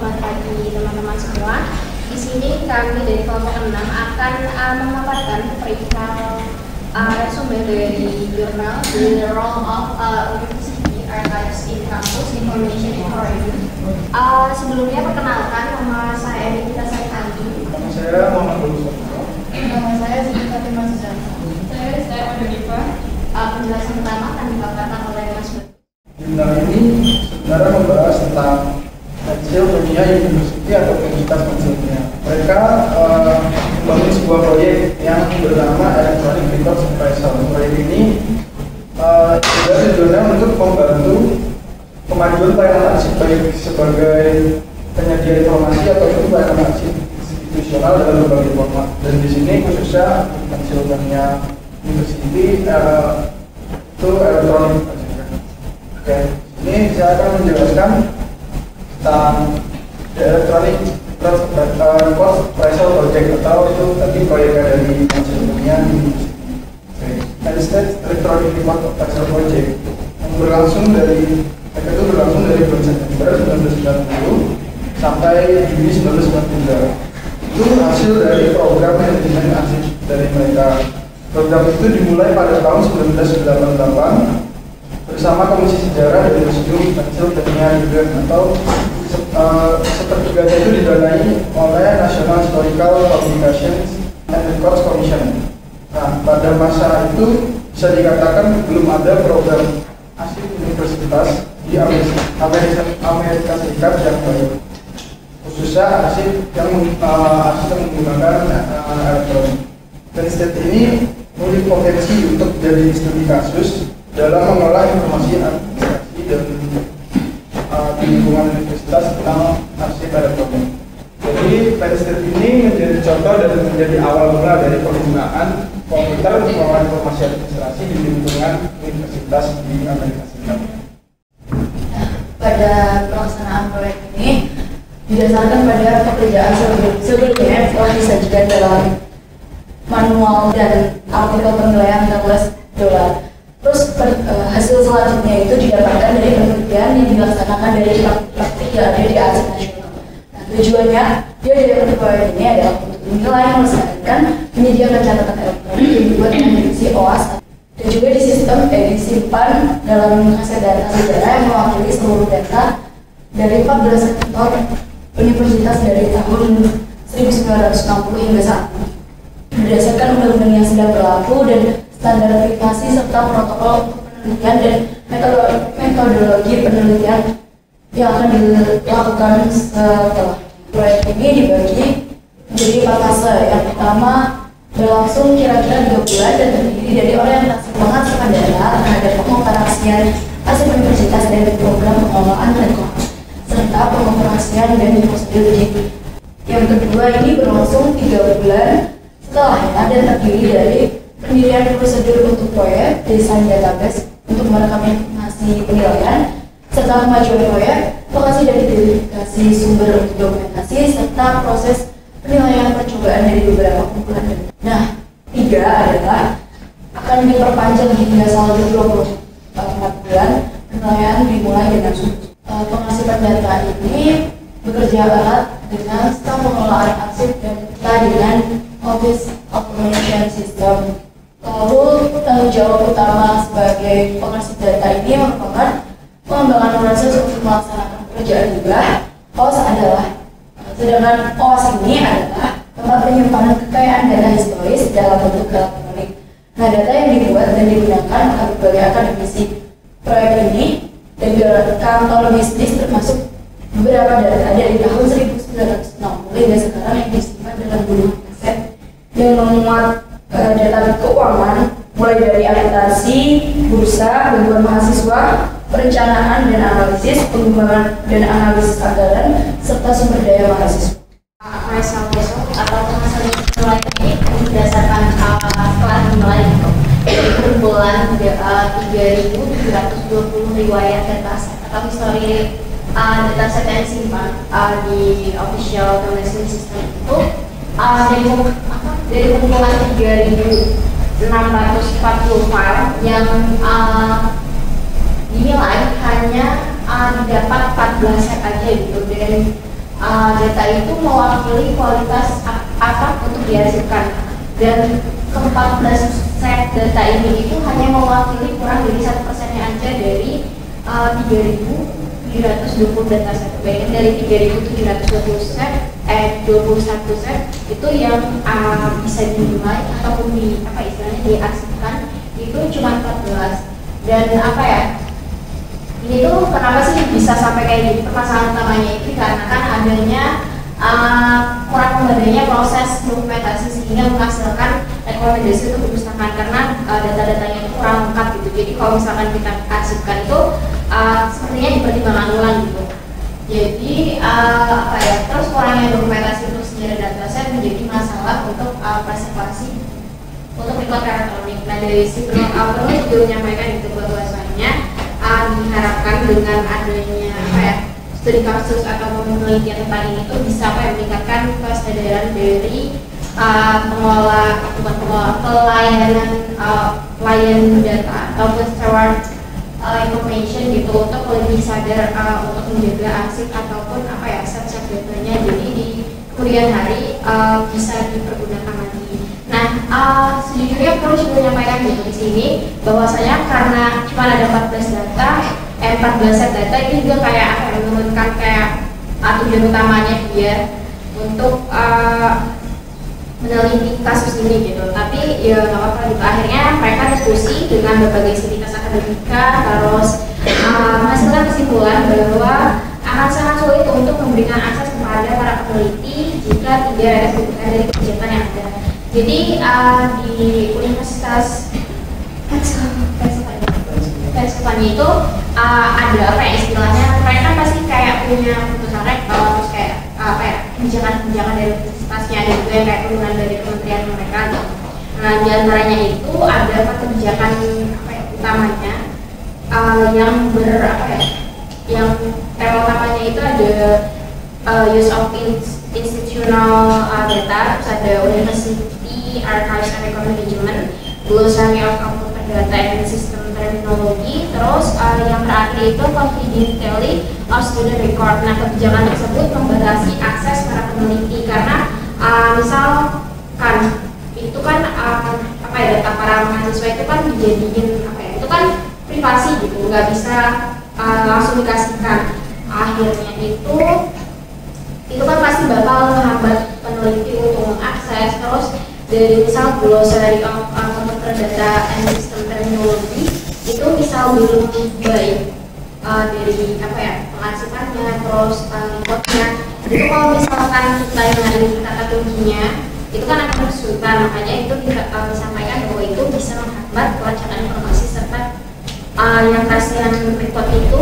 selamat pagi teman-teman semua. Di sini kami dari kelompok 6 akan memaparkan perihal resume dari jurnal The Role of University Archives in Campus Information Technology. Sebelumnya perkenalkan, nama saya Nikita Saitani. Nama saya Muhammad Lulusan. Nama saya Siti Fatimah Suzana. Saya Madifa. Penjelasan pertama akan dipaparkan oleh Mas Budi. Jurnal ini sebenarnya membahas tentang Pennsylvania University atau Universitas Pennsylvania. Mereka membangun sebuah proyek yang bernama Electronic Record Appraisal. Proyek ini juga tujuannya untuk membantu kemajuan pelayanan arsip baik sebagai penyedia informasi ataupun pelayanan arsip institusional dalam berbagai format. Dan di sini khususnya Pennsylvania University itu elektronik. Oke, ini saya akan menjelaskan tentang The Electronic Record Appraisal Project atau itu tadi proyeknya dari Pennsylvania University. United States Electronic Record Appraisal Project yang berlangsung dari bulan September 1990 sampai Juni 1993. Itu hasil dari program manajemen arsip dari mereka. Program itu dimulai pada tahun 1998 bersama Komisi Sejarah dari Museum Pennsylvania Union atau sepertiganya itu didanai oleh National Historical Publications and Records Commission. Nah, pada masa itu bisa dikatakan belum ada program arsip universitas di Amerika Serikat yang baik, khususnya arsip yang menggunakan elektronik. Dan state ini memiliki potensi untuk jadi studi kasus dalam mengolah informasi administrasi dan di lingkungan universitas tentang arsip elektronik. Jadi Penn State ini menjadi contoh dan menjadi awal mula dari penggunaan komputer untuk mengolah informasi administrasi di lingkungan universitas di Amerika Serikat. Pada pelaksanaan proyek ini didasarkan pada pekerjaan sebelumnya yang telah disajikan dalam manual dan artikel penilaian $13. Terus hasil selanjutnya itu didapatkan dari penelitian yang dilaksanakan dari praktik yang ada di arsip nasional. Nah, tujuannya dia dari proyek ini adalah untuk menilai, melestarikan, menyediakan catatan elektronik yang dibuat dengan edisi OAS dan juga di sistem disimpan dalam kaset data sejarah yang mewakili seluruh data dari 14 sektor universitas dari tahun 1960 hingga saat ini. Berdasarkan undang-undang yang sedang berlaku dan standar privasi serta protokol untuk penelitian dan metodologi penelitian yang akan dilakukan setelah proyek ini dibagi menjadi 4 fase. Yang pertama berlangsung kira-kira 3 bulan dan terdiri dari orientasi pengasuhan data terhadap pengoperasian arsip universitas dan program pengelolaan rekod serta pengoperasian dan prosedur uji. Yang kedua ini berlangsung 3 bulan setelahnya dan terdiri dari pendirian prosedur untuk proyek, desain database untuk merekam informasi penilaian, serta kemajuan proyek, lokasi dan identifikasi sumber untuk dokumentasi, serta proses penilaian percobaan dari beberapa kumpulan data. Nah, 3 adalah akan diperpanjang hingga saldo 24 bulan, penilaian dimulai dengan pengasipan data ini bekerja erat dengan staf pengelolaan arsip dan kita dengan Office Automation System. Lalu tanggung jawab utama sebagai pengasih data ini merupakan pengembangan proses untuk melaksanakan pekerjaan hibah. OAS adalah, sedangkan OAS ini adalah tempat penyimpanan kekayaan data historis dalam bentuk elektronik. Nah, data yang dibuat dan digunakan oleh berbagai akademisi proyek ini dan kantor bisnis termasuk beberapa data dari tahun 1960 hingga sekarang yang disimpan dalam puluhan kaset yang memuat data keuangan mulai dari akuntansi, bursa, bantuan mahasiswa, perencanaan dan analisis, pengembangan dan analisis anggaran, serta sumber daya mahasiswa. Appraisal besok atau penghasil nilai ini berdasarkan setelah dimulai kumpulan 3.720 riwayat dataset atau histori dataset yang disimpan di official donation system itu dari kumpulan 3.640 file yang dinilai hanya didapat 14 set aja gitu, dan data itu mewakili kualitas apa untuk dihasilkan, dan ke-14 set data ini itu hanya mewakili kurang dari 1%-nya aja dari 3.720 data set. Bayangin dari 3.720 set, 21 set itu yang bisa dinilai ataupun diarsipkan itu cuma 14. Dan apa ya, ini tuh kenapa sih bisa sampai kayak gini? Permasalahan utamanya itu karena kan adanya kurang memadainya proses dokumentasi sehingga menghasilkan rekomendasi untuk perpustakaan, karena data-datanya itu kurang lengkap gitu. Jadi kalau misalkan kita arsipkan itu sepertinya dipertimbangkan ulang gitu. Jadi apa ya, terus kurangnya dokumentasi untuk sejarah dataset menjadi masalah untuk preservasi untuk rekod elektronik. Nah, dari si penulis juga menyampaikan itu bahwasanya diharapkan dengan adanya apa ya, studi kasus atau penelitian tentang ini itu bisa meningkatkan kesadaran dari pelayan data ataupun steward information gitu, untuk lebih sadar untuk menjaga arsip ataupun apa ya, set-set datanya, jadi di kemudian hari bisa dipergunakan lagi. Nah, sejujurnya perlu juga menyampaikan gitu di sini bahwasanya karena cuma ada 14 set data itu juga kayak apa ya, menurunkan kayak tujuan utamanya dia untuk meneliti kasus ini gitu. Tapi ya nggak apa-apa gitu, akhirnya mereka diskusi dengan berbagai sivitas akademika, terus menghasilkan kesimpulan bahwa akan sangat sulit untuk memberikan akses kepada para peneliti jika tidak ada kebutuhan dari kebijakan yang ada. Jadi di Universitas Pennsylvania itu ada apa ya istilahnya, mereka pasti kayak punya keputusan rektor, terus kayak apa ya, kebijakan dari universitasnya, ada juga yang kayak turunan dari kementerian mereka gitu. Nah, di antaranya itu ada kebijakan apa ya, utamanya yang yang tema utamanya itu ada use of institutional data, terus ada University Archives and Record Management, Glossary of Computer Data and System Terminology, terus yang terakhir itu Confidentiality of Student Record. Nah, kebijakan tersebut membatasi akses para peneliti karena misalkan itu kan apa ya, data para mahasiswa itu kan dijadiin apa ya, itu kan privasi gitu, nggak bisa langsung dikasihkan. Akhirnya itu kan pasti bakal menghambat peneliti untuk mengakses. Terus dari misal Glossary of Computer Data and System Terminology itu misal belum baik dari apa ya, pengarsipannya, terus rekodnya, itu kalau misalkan kita yang ada di kata kuncinya itu kan akan kesulitan. Makanya itu disampaikan bahwa itu bisa menghambat pelacakan informasi serta yang kasihan rekod itu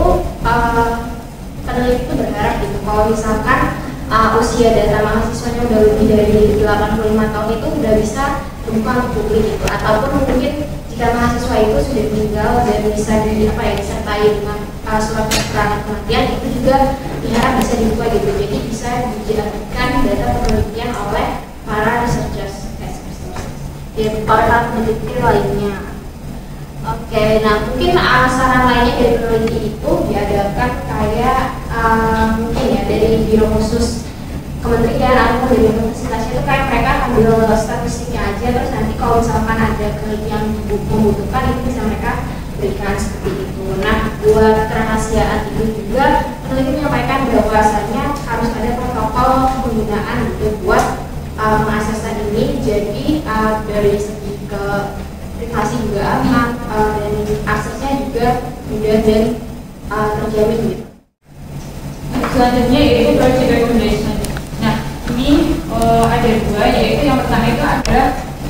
peneliti itu berharap gitu kalau misalkan usia data mahasiswanya udah lebih dari 85 tahun itu udah bisa terbuka untuk publik gitu, ataupun mungkin jika mahasiswa itu sudah meninggal dan bisa disertai dengan surat keterangan kematian, itu juga diharap bisa dibuka gitu, jadi bisa dijadikan data penelitian oleh para researchers dan para peneliti lainnya. Oke, nah mungkin saran lainnya dari peneliti itu diadakan kayak mungkin ya dari biro khusus kementerian atau dari universitasnya itu kayak mereka ambil statistiknya aja, terus nanti kalau misalkan ada peneliti yang membutuhkan itu bisa mereka berikan seperti itu. Nah, buat kerahasiaan itu juga peneliti menyampaikan bahwasanya harus ada protokol penggunaan gitu buat mengakses ini, jadi dari segi ke privasi juga aman dan aksesnya juga mudah dan terjamin gitu. Selanjutnya yaitu project recommendation. Nah, ini ada dua, yaitu yang pertama itu adalah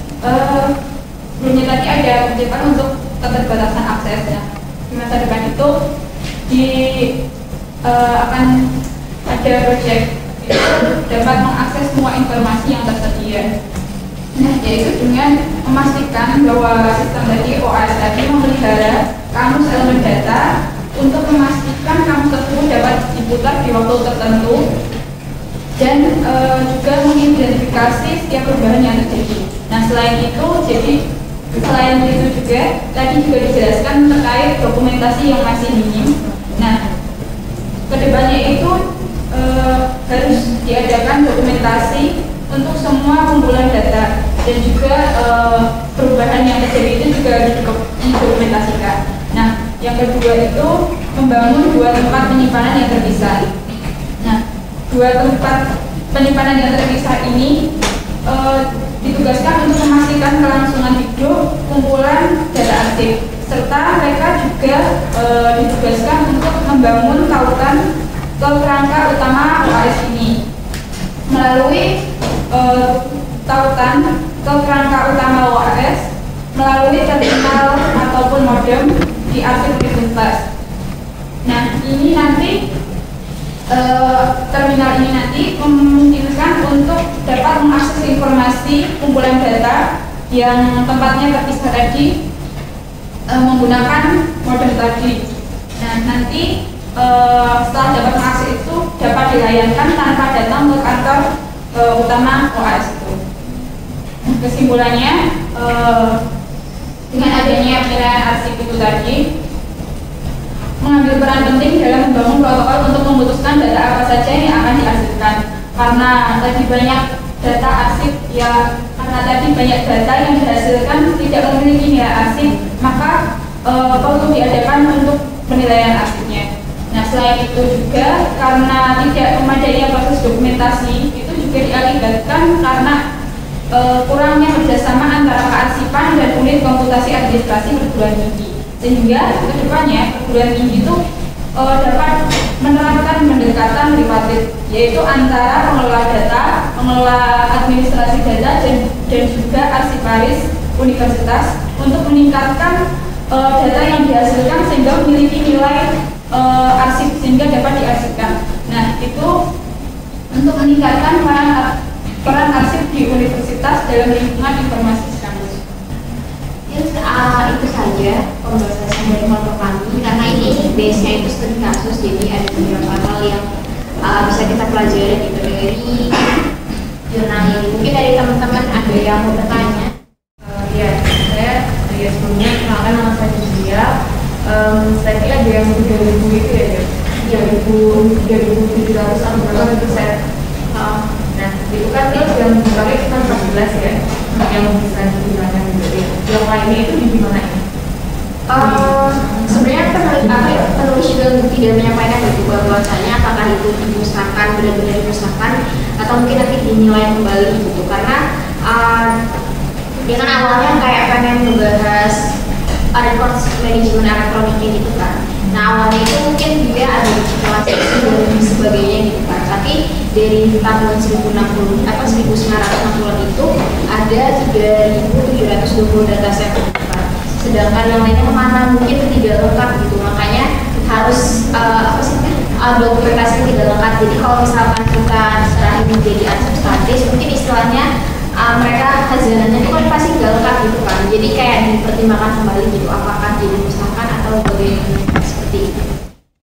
sebelumnya tadi ada kebijakan untuk keterbatasan akses ya. Di masa depan itu akan ada project itu dapat mengakses semua informasi yang tersedia. Nah, yaitu dengan memastikan bahwa sistem tadi OAS tadi memelihara kamus elemen data untuk memastikan kamus tersebut dapat diputar di waktu tertentu dan juga mengidentifikasi setiap perubahan yang terjadi. Nah, selain itu juga tadi juga dijelaskan terkait dokumentasi yang masih minim. Nah, kedepannya itu harus diadakan dokumentasi untuk semua kumpulan data, dan juga perubahan yang terjadi itu juga didokumentasikan. Nah, yang kedua itu membangun 2 tempat penyimpanan yang terpisah. Nah, 2 tempat penyimpanan yang terpisah ini ditugaskan untuk memastikan kelangsungan hidup kumpulan data arsip, serta mereka juga ditugaskan untuk membangun tautan ke kerangka utama OAS ini melalui tautan ke kerangka utama OAS melalui terminal ataupun modem di arsip universitas. Nah, ini nanti terminal ini nanti memungkinkan untuk dapat mengakses informasi kumpulan data yang tempatnya terpisah tadi menggunakan modem tadi. Nah, nanti setelah dapat mengakses itu dapat dilayangkan tanpa datang ke kantor utama OAS itu. Kesimpulannya, dengan adanya penilaian arsip itu tadi mengambil peran penting dalam membangun protokol untuk memutuskan data apa saja yang akan diarsipkan. Karena tadi banyak data arsip yang dihasilkan tidak memiliki nilai arsip, maka perlu diadakan untuk penilaian arsipnya. Nah, selain itu juga karena tidak memadainya proses dokumentasi itu juga diakibatkan karena kurangnya kerjasama antara kearsipan dan unit komputasi administrasi perguruan tinggi, sehingga kedepannya perguruan tinggi itu dapat menerapkan pendekatan tripartit, yaitu antara pengelola data, pengelola administrasi data, dan juga arsiparis universitas untuk meningkatkan data yang dihasilkan sehingga memiliki nilai arsip sehingga dapat diarsipkan. Nah, itu untuk meningkatkan peran arsip di universitas dalam lingkungan informasi kampus. Itu saja pembahasan dari kelompok kami, karena ini base-nya itu studi kasus, jadi ada beberapa hal yang bisa kita pelajari gitu dari jurnal ini. Mungkin dari teman-teman ada yang mau bertanya? Ya, saya dari sebelumnya kenalkan nama saya Julia. Saya kira ada yang 2000 itu ya, 3.700 atau berapa persen. Nah, itu kan yang dipakai kita 14 ya, yang bisa digunakan gitu. Yang lainnya itu di mana ini? Sebenarnya penulis juga tidak menyampaikan gitu bahwasanya apakah itu dimusnahkan, benar-benar dimusnahkan, atau mungkin nanti dinilai kembali gitu. Karena dia kan awalnya kayak pengen membahas record manajemen elektroniknya gitu kan. Nah, awalnya itu mungkin dia ada spekulasi dan sebagainya gitu kan. Tapi dari tahun 1960 itu ada 3.720 dataset gitu kan. Sedangkan yang lainnya kemana mungkin tidak lengkap gitu. Makanya harus dokumentasi tidak lengkap. Jadi kalau misalkan kita serahin menjadi arsip statis, mungkin istilahnya mereka khazanahnya itu kan pasti nggak lengkap gitu kan. Jadi kayak dipertimbangkan kembali gitu, apakah jadi musnahkan atau bagaimana seperti itu.